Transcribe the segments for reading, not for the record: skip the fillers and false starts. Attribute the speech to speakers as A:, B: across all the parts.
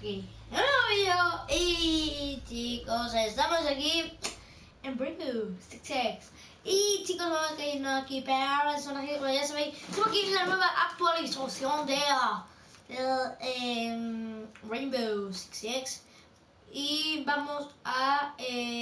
A: aquí en un nuevo video. Y chicos, estamos aquí en Rainbow Six Siege. Y chicos, vamos a irnos aquí para la zona que, como ya sabéis, tengo que ir la nueva actualización de Rainbow Six Siege. Y vamos a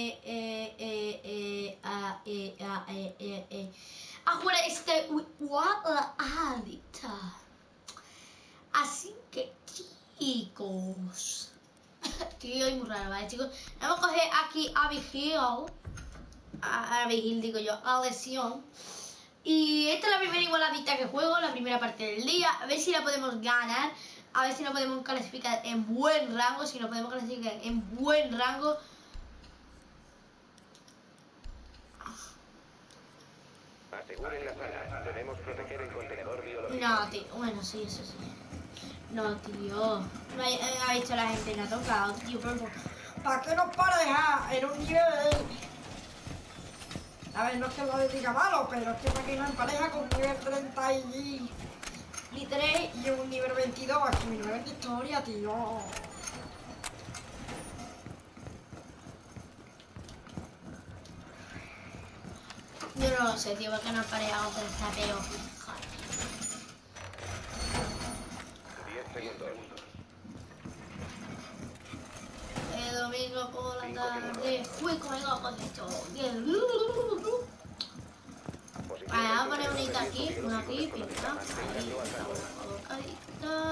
A: jugar este What Adicta. Así que chicos, estoy hoy muy raro, ¿vale, chicos? Vamos a coger aquí a Vigil, a Vigil digo yo, a Lesión. Y esta es la primera igualadita que juego, la primera parte del día. A ver si la podemos ganar, a ver si la podemos clasificar en buen rango. Si lo podemos clasificar en buen rango,
B: aseguren la sala, debemos proteger el contenedor biológico.
A: no, tío, bueno, sí, eso sí. No, tío, no ha visto la gente, le ha tocado, tío, pero ¿para qué nos pareja en un nivel? A ver, no es que lo diga malo, pero es que para que nos empareja con un nivel 33 y un nivel 22, aquí mi nivel de historia, tío. Yo no lo sé, tío, porque no empareja con el tapeo.
B: 10 segundos.
A: Domingo por la tarde, fui con el ojo de esto. Vale, vamos a poner unita aquí, una aquí, pinta. Ahí, colocadita.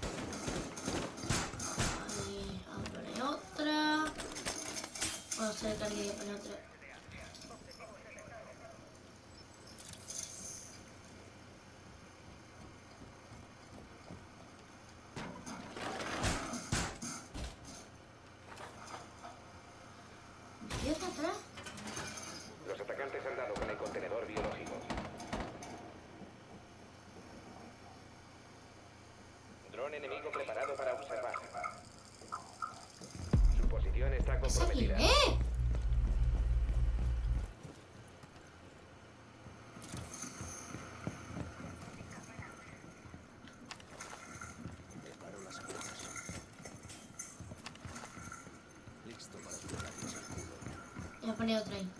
A: Ahí, vamos a poner otra. Vamos a hacer que aquí poner otra. ¿Y esta atrás?
B: Los atacantes han dado con el contenedor biológico. Dron enemigo preparado para observar. Su posición está
A: ¿Esa quién
B: comprometida.
A: es?
C: Preparo las cuerdas. Listo para pegarles el culo.
A: Voy a poner otra ahí.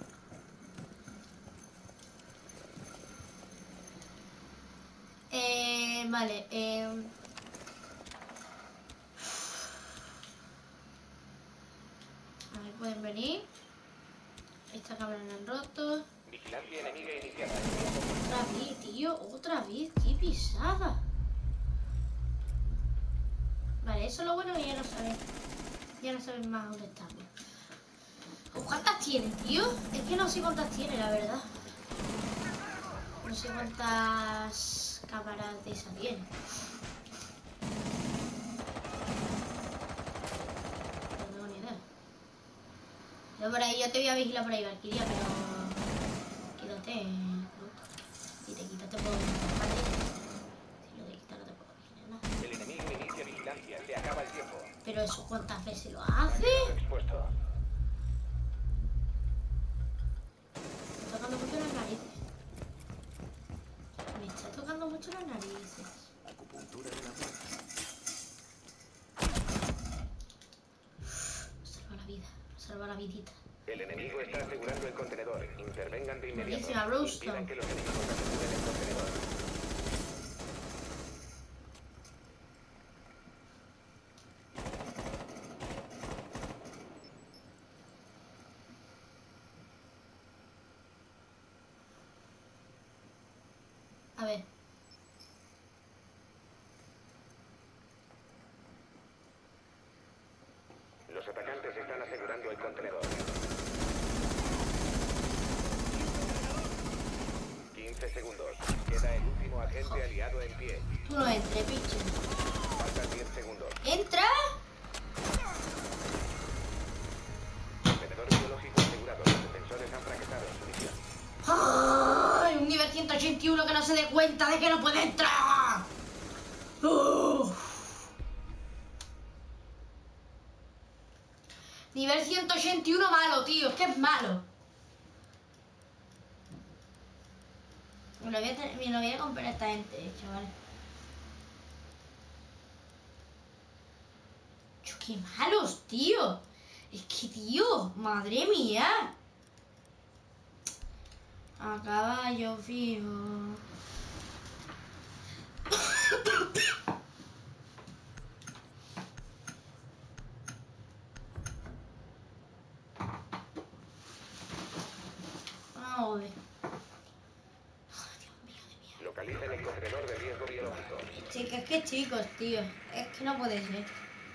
A: Vale, a ver, pueden venir. Esta cámara la han roto.
B: Vigilancia enemiga iniciada.
A: Otra vez, tío, otra vez, qué pisada. Vale, eso es lo bueno que ya no saben. Ya no saben más dónde estamos. ¿Cuántas tienen, tío? Es que no sé cuántas tiene, la verdad. No sé cuántas cámaras de esa tiene. No tengo ni idea. Yo por ahí, yo te voy a vigilar por ahí, Valkyria, pero... Quítate, loco. Si te quitas te puedo vigilar. Si lo de quitar no te puedo vigilar nada.
B: El enemigo inicia vigilancia. Se acaba el tiempo.
A: Pero eso, ¿cuántas veces lo hace?
B: Quedado expuesto.
A: Me está tocando mucho las narices. Me está tocando mucho las narices.
C: Acupuntura de la muerte.
A: Salva la vida, salva la vidita.
B: El enemigo está asegurando el contenedor. Intervengan de inmediato.
A: Buenísima, Bluestone.
B: Impidan que los enemigos aseguren el contenedor.
A: A ver.
B: Los atacantes están asegurando el contenedor. 15 segundos. Queda el último agente aliado en pie.
A: Tú no entres, picho.
B: Faltan 10 segundos.
A: ¡Entra!
B: Contenedor biológico asegurado. Los defensores han fracasado en su misión.
A: ¡Ay! Un nivel 181 que no se dé cuenta de que no puede entrar. Nivel 181 malo, tío. Es que es malo. Me lo voy a comprar a esta gente, chavales. Qué malos, tío. Es que, tío, madre mía. A caballo fijo. Joder. Dios mío de mierda.
B: Localicen el contenedor de riesgo biológico.
A: Chicas, que chicos, tío. Es que no puede ser.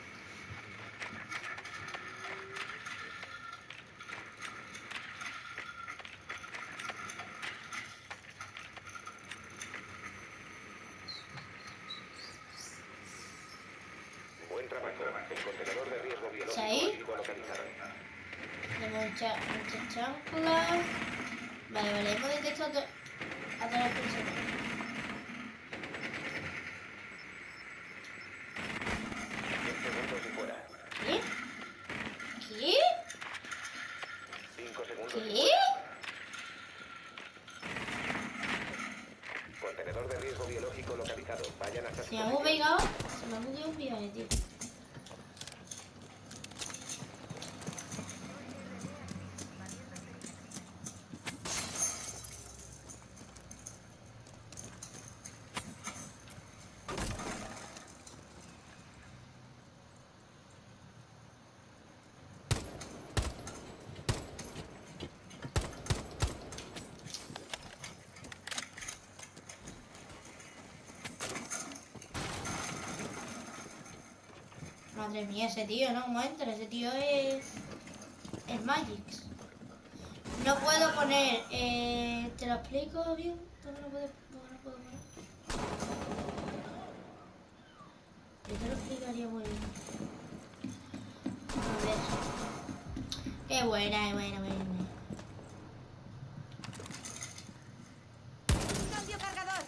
B: Buen trabajo. El contenedor de riesgo biológico
A: ¿Sí?
B: ha sido localizado.
A: Tenemos mucha chancla. Vale, hemos detectado a todas las personas.
B: 10 segundos y fuera.
A: ¿Qué? ¿Qué?
B: 5 segundos y
A: ¿Qué?
B: fuera. Contenedor de riesgo biológico localizado. Vayan hasta su
A: Se me ha
B: posición.
A: pegado. Se me ha bugueado un viaje, tío. Madre mía, ese tío, no, un momento, ese tío es Magix. No puedo poner, ¿te lo explico bien? ¿Por qué no puedo poner? Yo te lo explicaría muy bien. A ver. Qué buena, qué buena, buena.
D: ¡Cambio cargador!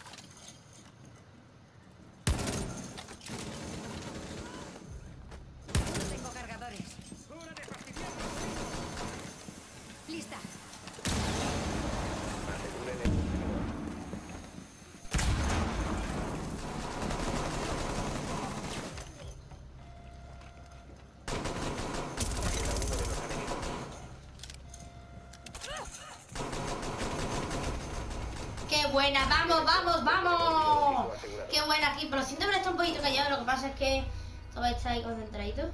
D: No tengo cargadores. ¡Lista!
B: Aseguren el
A: ¡Qué buena! ¡Vamos, vamos, vamos! ¡Qué buena aquí! Pero siento que está un poquito callado, lo que pasa es que todo está ahí concentradito.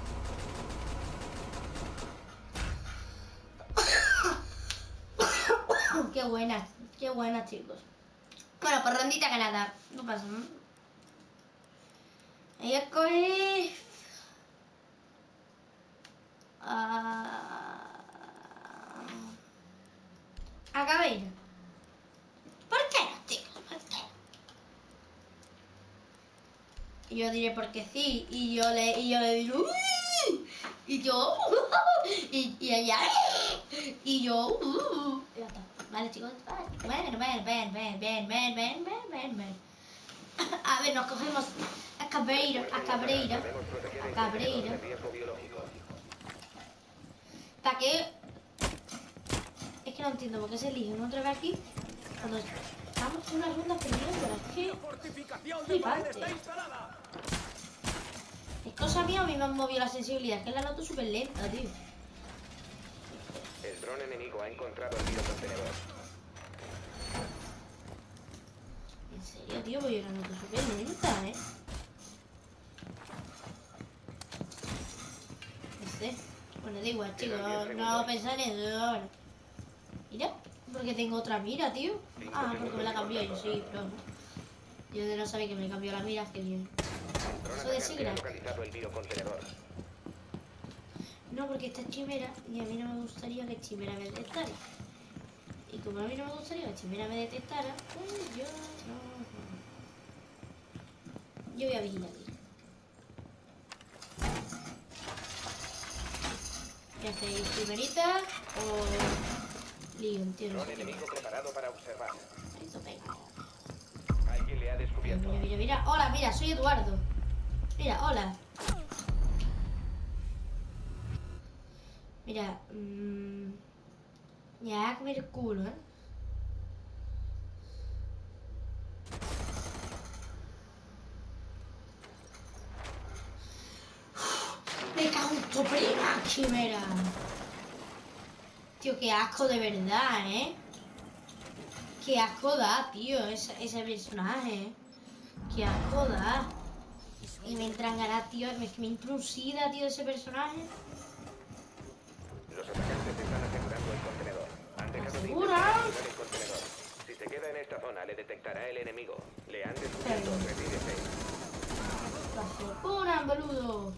A: Qué buena, chicos. Bueno, pues rondita ganada. No pasa nada. Ahí escogí. Acabé. ¿Por qué no, chicos? ¿Por qué? Y yo diré porque sí. Y yo le digo. Y yo. Y ella. Y yo. Y ya está. Vale, chicos. Ven. A ver, nos cogemos a Cabreira.
B: Debemos proteger el contenedor de riesgo biológico.
A: ¿Para qué? Es que no entiendo por qué se elige uno otra vez aquí cuando estamos en una ronda perdiendo. Es que flipante. Es cosa mía, a mí me han movido la sensibilidad, es que la noto súper lenta, tío.
B: El dron enemigo ha encontrado el biocontenedor.
A: En serio, tío, pues yo la noto súper lenta, No sé. Bueno, da igual, chicos, no pensar en eso ahora. Mira, porque tengo otra mira, tío. Ah, porque me la cambió, yo soy pro, ¿no? Yo de no saber que me cambió la mira, que bien.
B: El dron
A: Eso de
B: atacante ha
A: Sigra.
B: localizado el biocontenedor.
A: No, porque esta es chimera y a mí no me gustaría que chimera me detectara. Y como a mí no me gustaría que chimera me detectara, pues yo no. Yo voy a vigilar. ¿Qué hacéis? ¿Chimerita o lío? Entiendo.
B: Dron enemigo preparado para observar.
A: Esto pega.
B: Alguien le ha descubierto.
A: Mira. Hola, mira, soy Eduardo. Mira, hola. Mira, ya que ver el culo, cago en tu prima, quimera. Tío, qué asco de verdad, ¿eh? Qué asco da, tío, ese personaje. Qué asco da. Y me entran ganas, tío, es que me entra un sida, tío, ese personaje.
B: Los atacantes están asegurando el contenedor. Han dejado de
A: ¿Asegura?
B: intentar activar el contenedor. Si se queda en esta zona, le detectará el enemigo. Le han descubierto.
A: Pero-
B: Retírese.
A: Lo aseguran, boludo.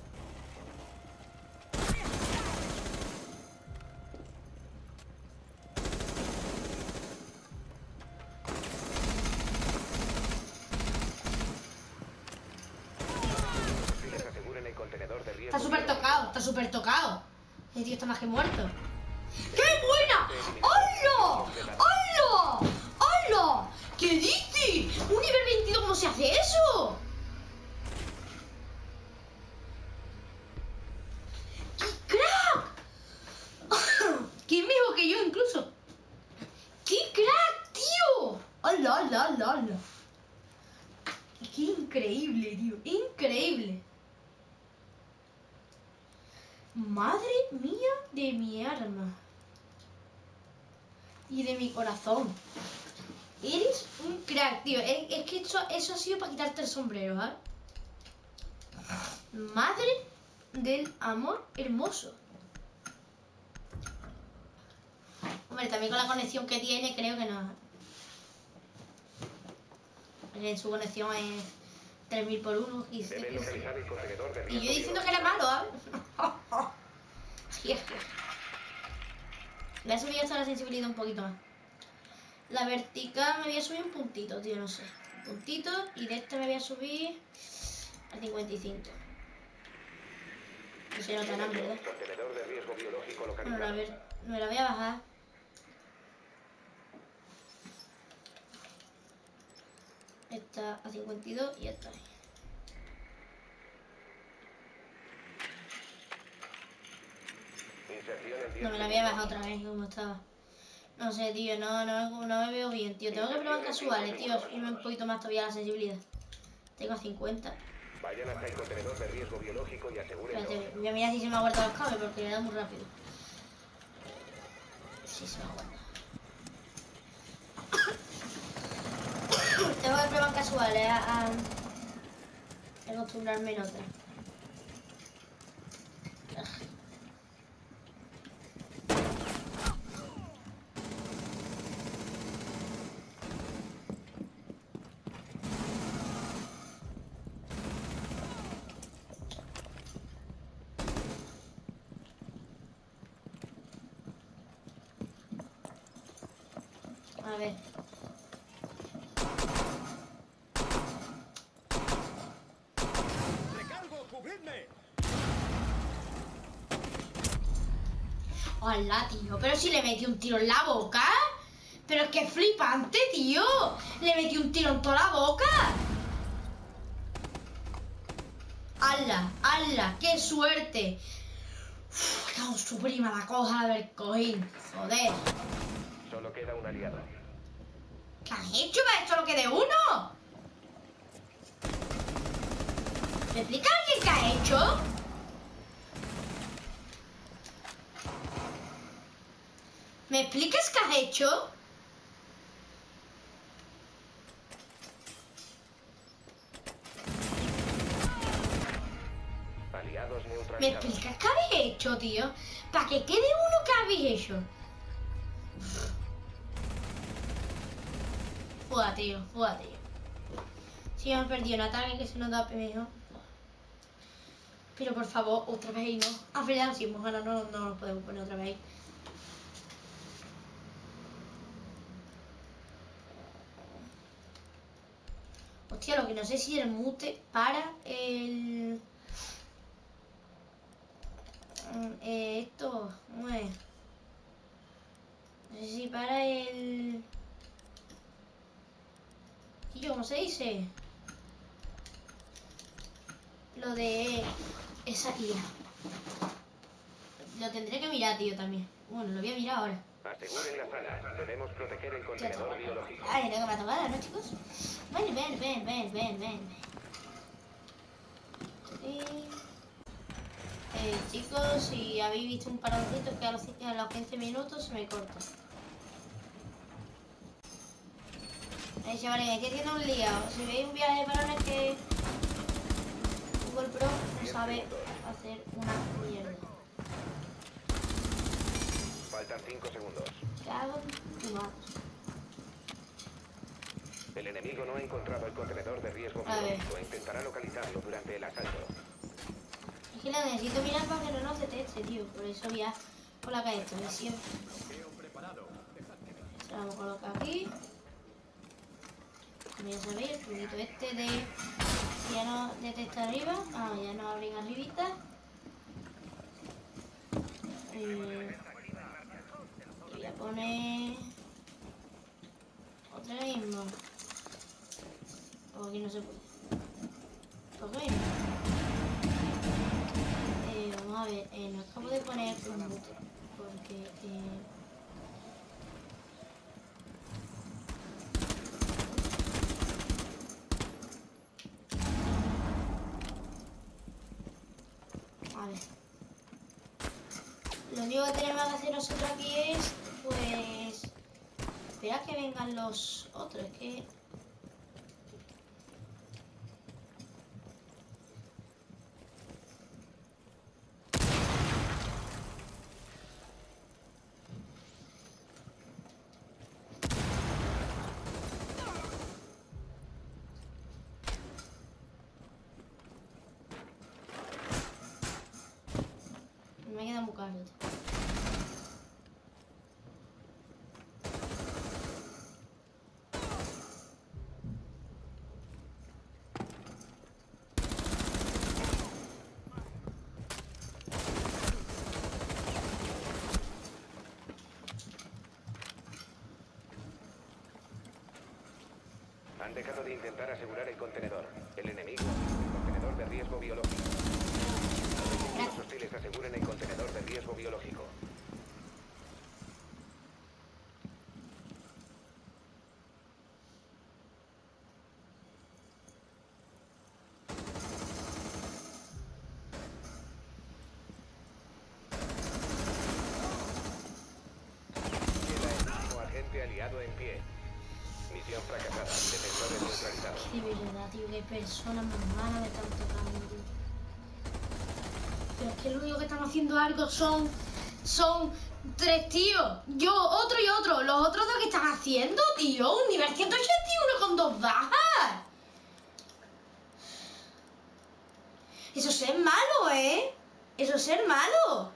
B: Si les aseguren el contenedor de riesgo.
A: Está súper tocado, está súper tocado. Ese tío está más que muerto. ¡Qué buena! ¡Hola! ¡Hola! ¡Hola! ¿Qué dice? ¿Un nivel 22 cómo se hace eso? ¡Qué crack! ¡Qué mejor que yo incluso! ¡Qué crack, tío! ¡Hola, hola, hola, hola! ¡Qué increíble, tío! ¡Increíble! Madre mía de mi alma. Y de mi corazón. Eres un crack, tío. Es que eso ha sido para quitarte el sombrero, ¿eh? Madre del amor hermoso. Hombre, también con la conexión que tiene, creo que no. Porque su conexión es 3000 por 1.
B: Deben localizar el contenedor de
A: Y
B: riesgo.
A: yo diciendo que era malo, ¿sabes? Hostia. Le he subido hasta la sensibilidad un poquito más. La vertical me voy a subir un puntito, tío, no sé. Un puntito, y de esta me voy a subir a 55. No sé, no tan hambre, ¿verdad?
B: Contenedor de riesgo biológico
A: Bueno,
B: localizado.
A: a ver, me la voy a bajar. Esta a 52 y esta ahí.
B: Inserción en 10
A: No, me la voy a bajar otra vez, como estaba. No sé, tío, no me veo bien, tío. Tengo que probar casuales, tío. Irme un poquito más todavía la sensibilidad. Tengo a 50.
B: Vayan hasta el contenedor de riesgo biológico y asegúrenlo.
A: Espérate, voy a mirar si se me ha guardado los cables porque le da muy rápido. Sí, se me ha guardado. Tengo que probar casuales a acostumbrarme en otra. A ver.
C: ¡Recargo! ¡Cubridme!
A: Hola, tío, pero si le metí un tiro en la boca. Pero es que es flipante, tío. Le metí un tiro en toda la boca. ¡Hala! ¡Hala! ¡Qué suerte! Uf, cago en su prima la coja de haber cogido. Joder.
B: Solo queda un aliado.
A: ¿Qué has hecho? ¿Me has hecho lo que de uno? ¿Me explica alguien qué ha hecho? ¿Me explicas qué has hecho?
B: Aliados
A: ¿Me
B: neutralizados.
A: explicas qué habéis hecho, tío? Para que quede uno que habéis hecho. Fuga, tío, fuga, tío. Si hemos perdido un ataque que se nos da mejor. Pero por favor, otra vez y no. A verdad, si hemos ganado, no nos podemos poner otra vez. Hostia, lo que no sé si el mute para el... esto, ¿cómo es? No sé si para el... ¿Y yo cómo se dice? Lo de esa IA. Lo tendré que mirar, tío, también. Bueno, lo voy a mirar ahora.
B: Aseguren la sala. Debemos proteger el
A: Ya
B: contenedor
A: está.
B: biológico.
A: Ay, no que me ha tocado, ¿no, chicos? Ven. Chicos, si habéis visto un paroncito que a los 15 minutos se me corta. Chavales, estoy haciendo un lío. Si veis un viaje de balones que Google Pro no sabe hacer una mierda.
B: Faltan 5 segundos.
A: ¿Qué hago? Y más.
B: El enemigo no ha encontrado el contenedor de riesgo
A: A ver.
B: biológico e intentará localizarlo durante el asalto.
A: Es que la necesito mirar para que no nos detecte, tío. Por eso voy a colocar esto. Misión. Se lo vamos a colocar aquí. Como ya sabéis, el truquito este de ya no detecta arriba. Ah, ya no abren arribita. Y voy a poner otra mismo. O aquí no se puede. Otra mismo. Vamos a ver, no acabo de poner un boot porque a ver. Lo único que tenemos que hacer nosotros aquí es, pues, esperar que vengan los otros, que me queda muy caro.
B: Han dejado de intentar asegurar el contenedor. El enemigo, el contenedor de riesgo biológico. Los hostiles aseguren el contenedor de riesgo biológico. Queda el último agente aliado en pie. Misión fracasada. Defensores neutralizados.
A: De verdad, tío, qué personas más malas me están tocando, tío. Pero es que lo único que están haciendo algo son 3 tíos. Yo, otro y otro. Los otros dos que están haciendo, tío. Un nivel 181 con 2 bajas. Eso es ser malo, ¿eh? Eso es ser malo.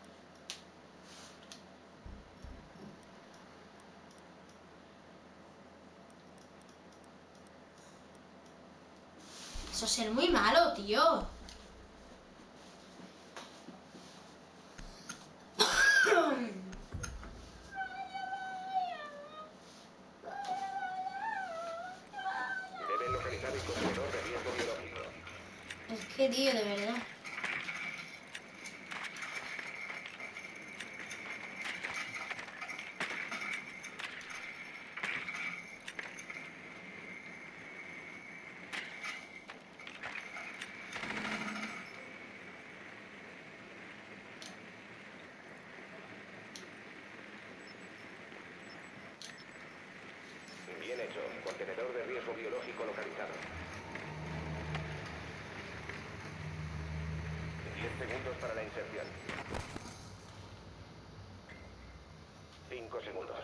A: Eso es ser muy malo, tío.
B: Deben localizar el contenedor de riesgo biológico.
A: Es que, tío, de verdad.
B: Bien hecho. Contenedor de riesgo biológico localizado. 10 segundos para la inserción. 5 segundos.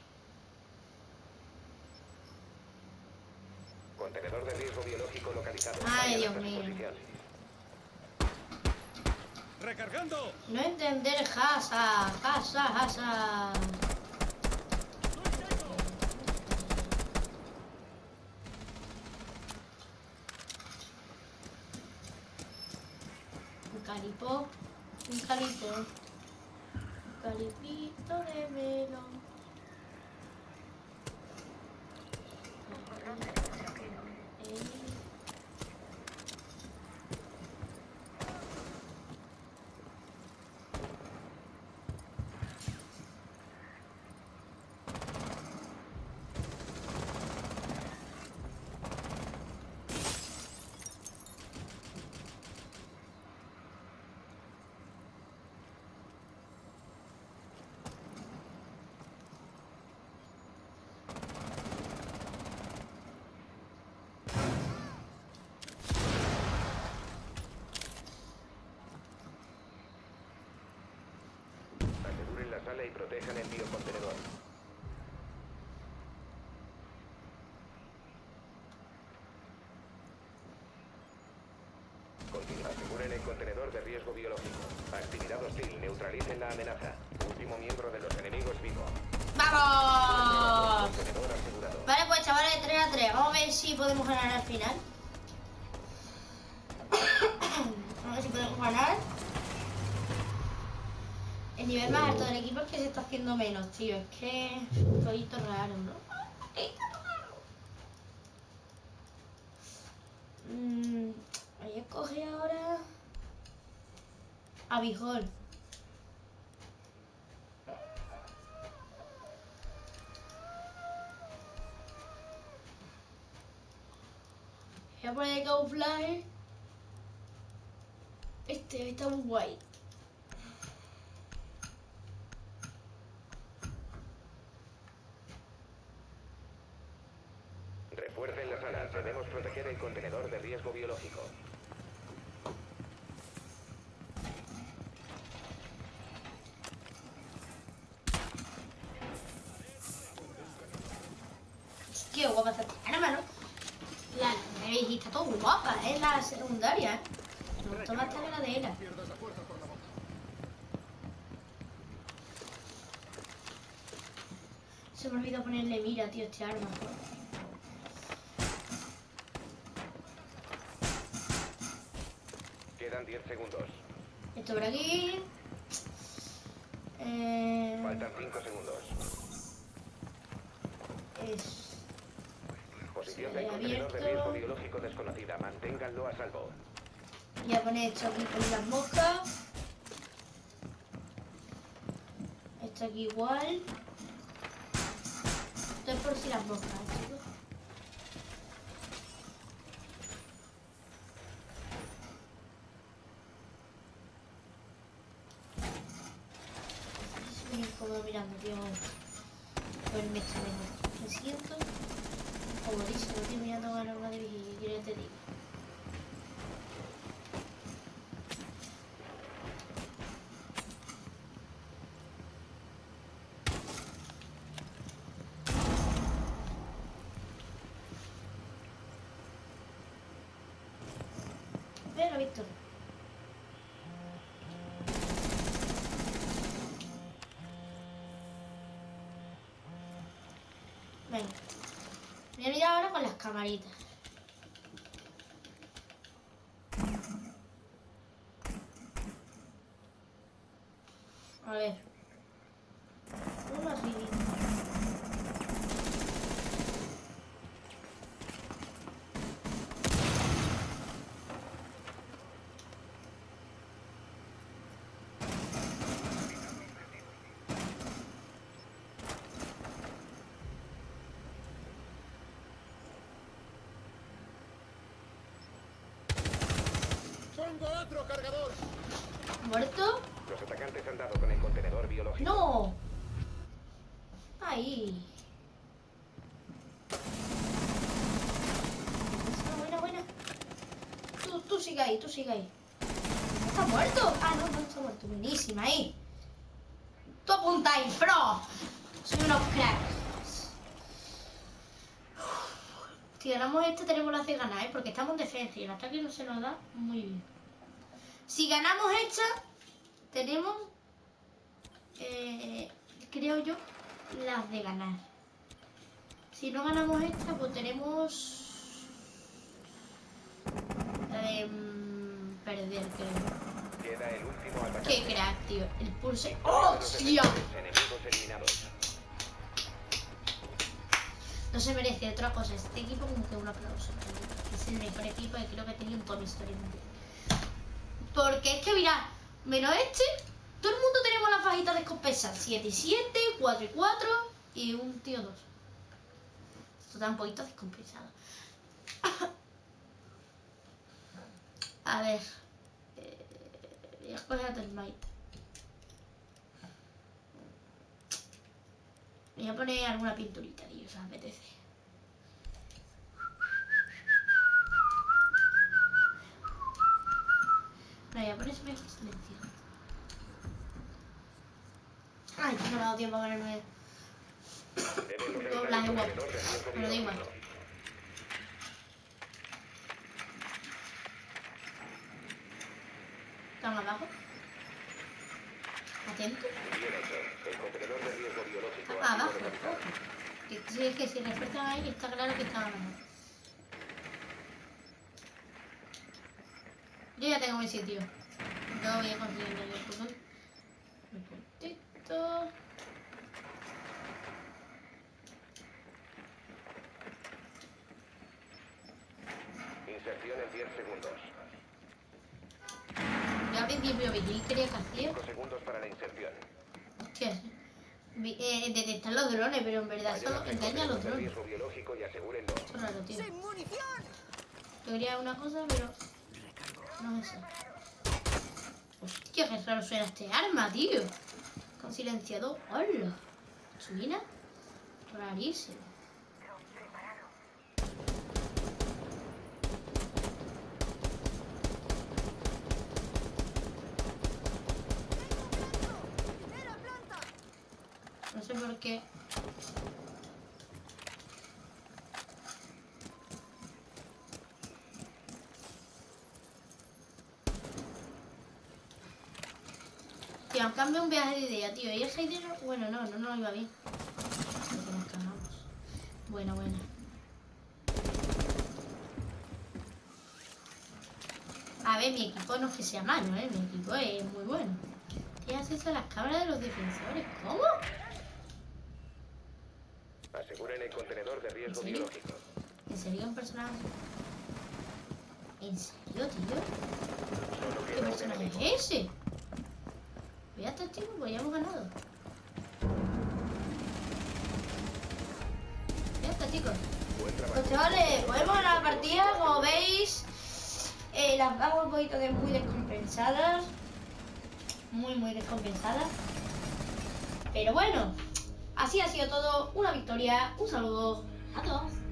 B: Contenedor de riesgo biológico localizado.
A: Ay,
B: Vayan
A: Dios
B: a su
A: mío.
B: posición.
C: ¡Recargando!
A: No entender Hasa. Un calipito de melón.
B: y protejan el biocontenedor. Aseguren el contenedor de riesgo biológico. Actividad hostil. Neutralicen la amenaza. Último miembro de los enemigos vivo.
A: ¡Vamos!
B: Contenedor asegurado.
A: Vale, pues chavales, 3-3. Vamos a ver si podemos ganar al final. A ver si podemos ganar. El nivel más alto del equipo es que se está haciendo menos, tío. Es que es un poquito raro, ¿no? Voy a coger ahora a Bijol. Voy a poner Go Fly. Este está muy guay.
B: Refuercen las alas. Debemos proteger el contenedor de riesgo biológico.
A: Qué guapa está esta arma, ¿no? La nariz está todo guapa, es la secundaria, ¿eh? Me gustó más que la de ella. Se me olvidó ponerle mira, tío, este arma.
B: Quedan 10 segundos.
A: Esto por aquí.
B: Faltan 5 segundos.
A: Es...
B: Posición
A: Se
B: del
A: ve
B: contenedor de
A: abierto.
B: riesgo biológico desconocida. Manténganlo a salvo.
A: Voy a poner esto aquí con las moscas. Esto aquí igual. Esto es por si las moscas, chicos. Es muy incómodo mirando, tío. Ponerme esto mismo. Me siento comodísimo, tío, mirando a la luna de vigilia. ¿Qué quieres que te diga? Venga, Víctor. Venga. Voy a mirar ahora con las camaritas. A ver. Uno así.
C: ¡Pongo otro cargador!
A: ¿Muerto?
B: Los atacantes han dado con el contenedor biológico.
A: ¡No! Ahí. Buena, buena. Tú sigue ahí, tú sigue ahí. ¿Está muerto? Ah, no, no está muerto. Buenísima ahí. Tú apunta ahí, pro. Soy unos cracks. Si ganamos este tenemos la de ganar, ¿eh? Porque estamos en defensa y el ataque no se nos da muy bien. Si ganamos esta, tenemos, creo yo, las de ganar. Si no ganamos esta, pues tenemos la de perder, creo.
B: Queda el último atacante.
A: Qué crack, tío. El pulse.
B: Victoria
A: ¡Oh,
B: de los
A: tío!
B: enemigos eliminados.
A: No se merece otra cosa. Este equipo como que un aplauso. Es el mejor equipo que creo que he tenido en toda mi historia. Porque es que, mirad, menos este, todo el mundo tenemos las fajitas de escopeta. 7 y 7, 4 y 4 y un tío 2. Esto está un poquito descompensado. A ver. Voy a coger a Termite. Voy a poner alguna pinturita, tío, o sea, apetece. No, voy a poner silencio. Ay, no me ha dado tiempo a ponerme
B: Deben localizar
A: doblaje
B: el
A: guapo.
B: contenedor de riesgo
A: Pero da igual.
B: biológico.
A: Están abajo. Atento.
B: Bien hecho. El contenedor de riesgo biológico
A: Están
B: ha sido
A: abajo.
B: localizado.
A: Ojo. Si es que si refuerzan ahí, está claro que están abajo. Yo ya tengo mi sitio. Yo voy a conseguir el puntito. El puntito.
B: Inserción en 10 segundos.
A: Yo al principio vi y creía que hacía.
B: 5 segundos para la inserción.
A: Hostias. Detectar los drones, pero en verdad
B: Vayan
A: solo
B: hacia el
A: engaña a los
B: contenedor de
A: drones.
B: riesgo biológico y asegúrenlo.
A: Eso es raro, tío.
D: ¡Sin munición!
A: Yo quería una cosa, pero no es eso. Hostia, qué raro suena este arma, tío. Con silenciador. ¡Hola! ¿Suena? Rarísimo.
D: ¡Primera planta!
A: No sé por qué. Tío, han cambiado un viaje de idea, tío. Y esa idea, bueno, no iba bien. Creo que nos cagamos. Buena. A ver, mi equipo no es que sea malo, ¿eh? Mi equipo es muy bueno. ¿Qué haces a las cámaras de los defensores? ¿Cómo?
B: Aseguren el contenedor de riesgo
A: ¿En serio?
B: biológico.
A: ¿En serio un personaje? ¿En serio, tío?
B: Solo
A: ¿Qué
B: queda un
A: personaje
B: enemigo.
A: es ese? Pues ya está, tío, pues ya hemos ganado. Ya está, chicos.
B: Buen trabajo.
A: Pues chavales, podemos ganar la partida, como veis. Las vamos un poquito de muy descompensadas. Muy descompensadas. Pero bueno, así ha sido todo. Una victoria. Un saludo a todos.